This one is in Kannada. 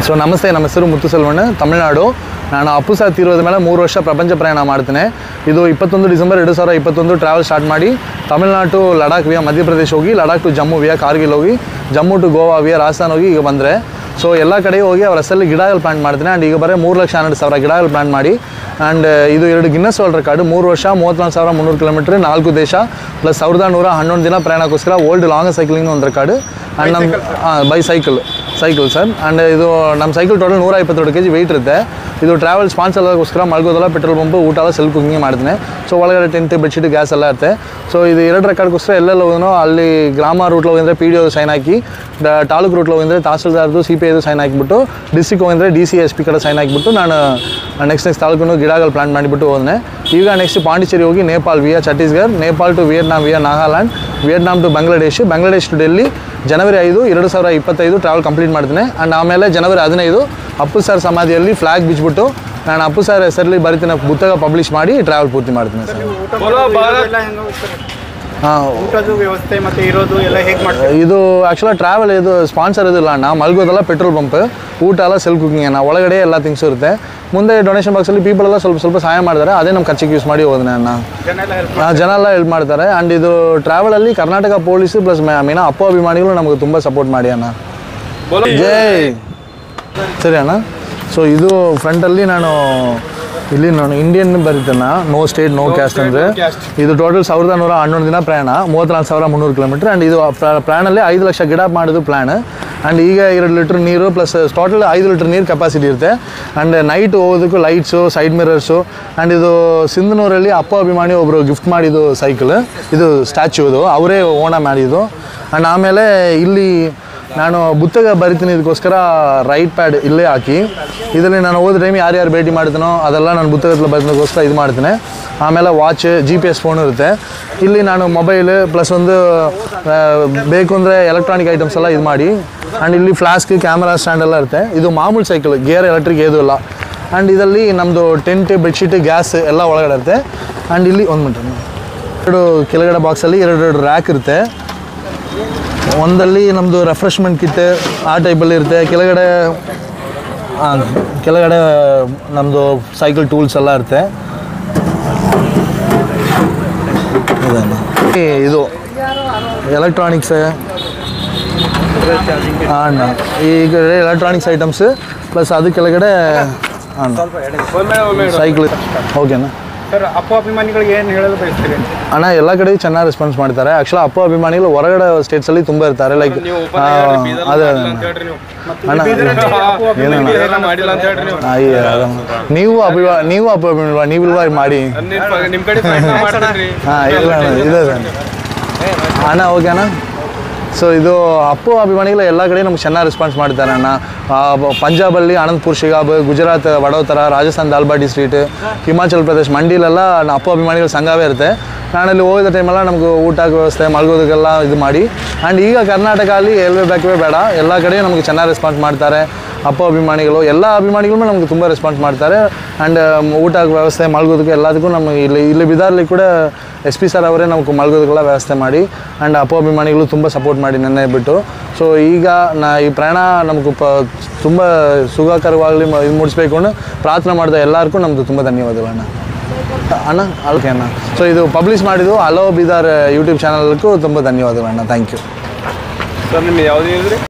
ಸೊ ನಮಸ್ತೆ, ನಮ್ಮ ಹೆಸರು ಮುತ್ತುಸೆಲ್ವಣ್ಣ, ತಮಿಳುನಾಡು. ನಾನು ಅಪ್ಪು ಸರ್ ತೀರೋದ ಮೇಲೆ 3 ವರ್ಷ ಪ್ರಪಂಚ ಪ್ರಯಾಣ ಮಾಡ್ತೇನೆ. ಇದು 21 ಡಿಸೆಂಬರ್ 2021 ಟ್ರಾವೆಲ್ ಸ್ಟಾರ್ಟ್ ಮಾಡಿ ತಮಿಳುನಾಡು ಲಡಾಖ್ ವಿಯಾ ಮಧ್ಯಪ್ರದೇಶ ಹೋಗಿ, ಲಡಾಖ್ ಟು ಜಮ್ಮು ವಿಯಾ ಕಾರ್ಗಿಲ್ ಹೋಗಿ, ಜಮ್ಮು ಟು ಗೋವಾ ವಿಯಾ ರಾಜಸ್ಥಾನ್ ಹೋಗಿ ಈಗ ಬಂದರೆ. ಸೊ ಎಲ್ಲ ಕಡೆ ಹೋಗಿ ಅವ್ರ ಹೆಸರಲ್ಲಿ ಗಿಡಗಳು ಪ್ಲಾಂಟ್ ಮಾಡ್ತೀನಿ. ಆ್ಯಂಡ್ ಈಗ ಬರೀ 3,12,000 ಗಿಡಗಳು ಪ್ಲಾಂಟ್ ಮಾಡಿ. ಆ್ಯಂಡ್ ಇದು 2 ಗಿನ್ನಸ್ ವರ್ಲ್ಡ್ ರೆಕಾರ್ಡ್, 3 ವರ್ಷ 34,300 ಕಿಲೋಮೀಟ್ರ್, 4 ದೇಶ ಪ್ಲಸ್ 1111 ದಿನ ಪ್ರಯಾಣಕ್ಕೋಸ್ಕರ ವರ್ಲ್ಡ್ ಲಾಂಗೆಸ್ಟ್ ಸೈಕ್ಲಿಂಗ್ ಒಂದು ರೆಕಾರ್ಡ್. ಆ್ಯಂಡ್ ನಮ್ಮ ಬೈ ಸೈಕಲ್ ಸರ್. ಆ್ಯಂಡ್ ಇದು ನಮ್ಮ ಸೈಕಲ್ ಟೋಟಲ್ 152 kg ವೆಯ್ಟ್ ಇರುತ್ತೆ. ಇದು ಟ್ರಾವೆಲ್ ಸ್ಪಾನ್ಸರ್ ಆಗೋಸ್ಕರ ಮಲ್ಗೋದಲ್ಲ, ಪೆಟ್ರೋಲ್ ಪಂಪು, ಊಟ ಎಲ್ಲ ಸೆಲ್ಫ್ ಕುಕಿಂಗ್ ಮಾಡ್ತೀನಿ. ಸೊ ಒಳಗಡೆ ಟೆಂಟ್, ಬೆಡ್ಶೀಟ್, ಗ್ಯಾಸ್ ಎಲ್ಲ ಇರುತ್ತೆ. ಸೊ ಇದು 2 ರೆಕಾರ್ಡ್ಗೋಸ್ಕರ ಎಲ್ಲೆಲ್ಲ ಹೋಗೋನು ಅಲ್ಲಿ ಗ್ರಾಮ ರೂಟ್లో ಹೋಗಿದ್ರೆ ಪಿ ಡಿ ಒ ಸೈನ್ ಹಾಕಿ, ತಾಲೂಕು ರೂಟ್లో ಹೋಗಿದ್ರೆ ತಹಸೀಲ್ದಾರ್ದು CPIದು ಸೈನ್ ಹಾಕಿಬಿಟ್ಟು, ಡಿಸ್ಟ್ರಿಕ್ಟ್ ಹೋಗಿದ್ರೆ DC SP ಕಡೆ ಸೈನ್ ಹಾಕಿಬಿಟ್ಟು ನಾನು ನೆಕ್ಸ್ಟ್ ತಾಲೂಕು ಗಿಡಗಳು ಪ್ಲಾಂಟ್ ಮಾಡಿಬಿಟ್ಟು ಹೋದೆ. ಈಗ ನೆಕ್ಸ್ಟ್ ಪಾಂಡಿಚೇರಿ ಹೋಗಿ Nepal via Chhattisgarh, Nepal to Vietnam via Nagaland, Vietnam to Bangladesh to Delhi, ಜನವರಿ 5, 2025 ಟ್ರಾವೆಲ್ ಕಂಪ್ಲೀಟ್ ಮಾಡ್ತೀನಿ. ಆ್ಯಂಡ್ ಆಮೇಲೆ ಜನವರಿ 15 ಅಪ್ಪು ಸರ್ ಸಮಾಧಿಯಲ್ಲಿ ಫ್ಲಾಗ್ ಬಿಚ್ಚಿಬಿಟ್ಟು ನಾನು ಅಪ್ಪು ಸರ್ ಹೆಸರಲ್ಲಿ ಬರೀತೀನಿ ಪುಸ್ತಕ ಪಬ್ಲಿಷ್ ಮಾಡಿ ಟ್ರಾವೆಲ್ ಪೂರ್ತಿ ಮಾಡ್ತೀನಿ ಸರ್. ವ್ಯವಸ್ಥೆ ಮತ್ತೆ ಇರೋದು ಎಲ್ಲ ಹೇಗೆ ಮಾಡ್ತಾರೆ? ಇದು ಆ್ಯಕ್ಚುಲಾಗಿ ಟ್ರಾವೆಲ್ ಇದು ಸ್ಪಾನ್ಸರ್ ಇದಿಲ್ಲ ಅಣ್ಣ, ಮಲ್ಗೋದಲ್ಲ, ಪೆಟ್ರೋಲ್ ಪಂಪ್, ಊಟ ಎಲ್ಲ ಸೆಲ್ಫ್ ಕುಕಿಂಗ್ ಅಣ್ಣ. ಒಳಗಡೆ ಎಲ್ಲ ಥಿಂಗ್ಸ್ ಇರುತ್ತೆ. ಮುಂದೆ ಡೊನೇಷನ್ ಬಾಕ್ಸಲ್ಲಿ ಪೀಪಲ್ ಎಲ್ಲ ಸ್ವಲ್ಪ ಸಹಾಯ ಮಾಡ್ತಾರೆ. ಅದೇ ನಮ್ಮ ಖರ್ಚಿಗೆ ಯೂಸ್ ಮಾಡಿ ಹೋದ್ರೆ ಅಣ್ಣ. ಜನ ಎಲ್ಲ ಹೆಲ್ಪ್ ಮಾಡ್ತಾರೆ. ಆ್ಯಂಡ್ ಇದು ಟ್ರಾವೆಲಲ್ಲಿ ಕರ್ನಾಟಕ ಪೊಲೀಸು ಪ್ಲಸ್ ಮೇನ ಅಪ್ಪು ಅಭಿಮಾನಿಗಳು ನಮಗೆ ತುಂಬ ಸಪೋರ್ಟ್ ಮಾಡಿ ಅಣ್ಣ. ಜೈ ಸರಿ ಅಣ್ಣ. ಸೊ ಇದು ಫ್ರಂಟಲ್ಲಿ ನಾನು ಇಂಡಿಯನ್ ಬರೀತೇನೆ, ನೋ ಸ್ಟೇಟ್ ನೋ ಕ್ಯಾಸ್ಟ್ ಅಂದರೆ. ಇದು ಟೋಟಲ್ 1,111 ದಿನ ಪ್ರಯಾಣ, 34,300 ಕಿಲೋಮೀಟ್ರ್. ಆ್ಯಂಡ್ ಇದು ಪ್ಲ್ಯಾನಲ್ಲಿ 5 ಲಕ್ಷ ಗಿಡ ಮಾಡೋದು ಪ್ಲ್ಯಾನ್. ಆ್ಯಂಡ್ ಈಗ 2 ಲೀಟ್ರ್ ನೀರು ಪ್ಲಸ್ ಟೋಟಲ್ 5 ಲೀಟ್ರ್ ನೀರು ಕೆಪಾಸಿಟಿ ಇರುತ್ತೆ. ಆ್ಯಂಡ್ ನೈಟ್ ಹೋಗೋದಕ್ಕೂ ಲೈಟ್ಸು, ಸೈಡ್ ಮಿರರ್ಸು. ಆ್ಯಂಡ್ ಇದು ಸಿಂಧನೂರಲ್ಲಿ ಅಪ್ಪು ಅಭಿಮಾನಿ ಒಬ್ಬರು ಗಿಫ್ಟ್ ಮಾಡಿದ್ದು ಸೈಕಲ್, ಇದು ಸ್ಟ್ಯಾಚ್ಯೂ, ಇದು ಅವರೇ ಓಣ ಮಾಡಿದ್ದು. ಆ್ಯಂಡ್ ಆಮೇಲೆ ಇಲ್ಲಿ ನಾನು ಪುಸ್ತಕ ಬರಿತೀನಿ, ಇದಕ್ಕೋಸ್ಕರ ರೈಟ್ ಪ್ಯಾಡ್ ಇಲ್ಲೇ ಹಾಕಿ ಇದರಲ್ಲಿ ನಾನು ಹೋದ ಟೈಮ್ ಯಾರ್ಯಾರು ಭೇಟಿ ಮಾಡ್ತೀನೋ ಅದೆಲ್ಲ ನಾನು ಪುಸ್ತಕದಲ್ಲಿ ಬರೀದಕ್ಕೋಸ್ಕರ ಇದು ಮಾಡ್ತೀನಿ. ಆಮೇಲೆ ವಾಚ್, GPS ಫೋನ್ ಇರುತ್ತೆ. ಇಲ್ಲಿ ನಾನು ಮೊಬೈಲ್ ಪ್ಲಸ್ ಒಂದು ಬೇಕು ಅಂದರೆ ಎಲೆಕ್ಟ್ರಾನಿಕ್ ಐಟಮ್ಸ್ ಎಲ್ಲ ಇದು ಮಾಡಿ. ಆ್ಯಂಡ್ ಇಲ್ಲಿ ಫ್ಲಾಸ್ಕ್, ಕ್ಯಾಮ್ರಾ ಸ್ಟ್ಯಾಂಡ್ ಎಲ್ಲ ಇರುತ್ತೆ. ಇದು ಮಾಮೂಲು ಸೈಕಲ್, ಗೇರ್ ಎಲೆಕ್ಟ್ರಿಕ್ ಏನೂ ಇಲ್ಲ. ಆ್ಯಂಡ್ ಇದರಲ್ಲಿ ನಮ್ಮದು ಟೆಂಟ್, ಬೆಡ್ಶೀಟ್, ಗ್ಯಾಸ್ ಎಲ್ಲ ಒಳಗಡೆ ಇರುತ್ತೆ. ಆ್ಯಂಡ್ ಇಲ್ಲಿ 1 ಮಿನಿಟ್ 2 ಕೆಳಗಡೆ ಬಾಕ್ಸಲ್ಲಿ 2 ರ್ಯಾಕ್ ಇರುತ್ತೆ. ಒಂದಲ್ಲಿ ನಮ್ಮದು ರೆಫ್ರೆಶ್ಮೆಂಟ್ ಕಿಟ್ ಆ ಟೈಪಲ್ಲಿ ಇರುತ್ತೆ. ಕೆಳಗಡೆ ನಮ್ಮದು ಸೈಕಲ್ ಟೂಲ್ಸ್ ಎಲ್ಲ ಇರುತ್ತೆ. ಇದು ಎಲೆಕ್ಟ್ರಾನಿಕ್ಸ್, ಅಣ್ಣ ಈಗ ಎಲೆಕ್ಟ್ರಾನಿಕ್ಸ್ ಐಟಮ್ಸ್ ಪ್ಲಸ್ ಅದು ಕೆಳಗಡೆ ಸೈಕಲ್. ಓಕೆನಾ ಸರ್, ಅಪ್ಪು ಅಭಿಮಾನಿಗಳಿಗೆ ಏನು ಹೇಳಲು ಬಯಸ್ತೀರಿ? ಅಣ್ಣ ಎಲ್ಲ ಕಡೆ ಚೆನ್ನಾಗಿ ರೆಸ್ಪಾನ್ಸ್ ಮಾಡ್ತಾರೆ. ಆ್ಯಕ್ಚುಲಿ ಅಪ್ಪು ಅಭಿಮಾನಿಗಳು ಹೊರಗಡೆ ಸ್ಟೇಟ್ಸಲ್ಲಿ ತುಂಬ ಇರ್ತಾರೆ. ಲೈಕ್ ಅದೇ ಅಣ್ಣ, ನೀವು ಅಪ್ಪು ಅಭಿಮಾನಿ ನೀವಿಲ್ವಾ ಮಾಡಿ? ಹಾಂ ಇಲ್ಲ ಅಣ್ಣ, ಇದೆ ಅಣ್ಣ. ಓಕೆ ಅಣ್ಣ. ಸೊ ಇದು ಅಪ್ಪು ಅಭಿಮಾನಿಗಳು ಎಲ್ಲ ಕಡೆ ನಮ್ಗೆ ಚೆನ್ನಾಗಿ ರೆಸ್ಪಾನ್ಸ್ ಮಾಡ್ತಾರೆ ಅಣ್ಣ. ಪಂಜಾಬಲ್ಲಿ ಅನಂತಪುರ್ ಶಿಗಾಬ್, ಗುಜರಾತ್ ವಡೋದರ, ರಾಜಸ್ಥಾನ್ ದಾಲ್ಬಾಟಿ ಸ್ಟ್ರೀಟ್, ಹಿಮಾಚಲ್ ಪ್ರದೇಶ್ ಮಂಡಿಲೆಲ್ಲ ಅಪ್ಪು ಅಭಿಮಾನಿಗಳ ಸಂಘವೇ ಇರುತ್ತೆ. ನಾನಲ್ಲಿ ಹೋಗಿದ್ದ ಟೈಮೆಲ್ಲ ನಮ್ಗೆ ಊಟಕ್ಕೆ ವ್ಯವಸ್ಥೆ ಮಲ್ಗೋದಕ್ಕೆಲ್ಲ ಇದು ಮಾಡಿ. ಆ್ಯಂಡ್ ಈಗ ಕರ್ನಾಟಕ ಅಲ್ಲಿ ಎಲ್ವೇ ಬೇಕವೇ ಬೇಡ, ಎಲ್ಲ ಕಡೆ ನಮಗೆ ಚೆನ್ನಾಗಿ ರೆಸ್ಪಾನ್ಸ್ ಮಾಡ್ತಾರೆ ಅಪ್ಪು ಅಭಿಮಾನಿಗಳು. ಎಲ್ಲ ಅಭಿಮಾನಿಗಳು ನಮಗೆ ತುಂಬ ರೆಸ್ಪಾನ್ಸ್ ಮಾಡ್ತಾರೆ. ಆ್ಯಂಡ್ ಊಟಕ್ಕೆ ವ್ಯವಸ್ಥೆ, ಮಲ್ಗೋದಕ್ಕೆ ಎಲ್ಲದಕ್ಕೂ ನಮಗೆ ಇಲ್ಲಿ ಬಿದಾರಲ್ಲಿ ಕೂಡ SP ಸರ್ ಅವರೇ ನಮ್ಗೆ ಮಲ್ಗೋದಕ್ಕೆಲ್ಲ ವ್ಯವಸ್ಥೆ ಮಾಡಿ. ಆ್ಯಂಡ್ ಅಪ್ಪು ಅಭಿಮಾನಿಗಳು ತುಂಬ ಸಪೋರ್ಟ್ ಮಾಡಿ ನೆನ್ನೆ ಬಿಟ್ಟು. ಸೊ ಈಗ ಈ ಪ್ರಯಾಣ ನಮಗೂ ತುಂಬ ಸುಖಕರವಾಗಲಿ ಇದು ಮೂಡಿಸ್ಬೇಕು ಅಂತ ಪ್ರಾರ್ಥನೆ ಮಾಡಿದ ಎಲ್ಲರಿಗೂ ನಮ್ಮದು ತುಂಬ ಧನ್ಯವಾದಗಳು ಅಣ್ಣ. ಓಕೆ ಅಣ್ಣ. ಸೊ ಇದು ಪಬ್ಲಿಷ್ ಮಾಡಿದ್ದು ಹಲೋ ಬೀದರ್ ಯೂಟ್ಯೂಬ್ ಚಾನಲ್ಗೂ ತುಂಬ ಧನ್ಯವಾದಗಳು ಅಣ್ಣ. Thank you sir. ನಿಮ್ಮ ಯಾವುದು ಹೇಳಿದ್ರಿ?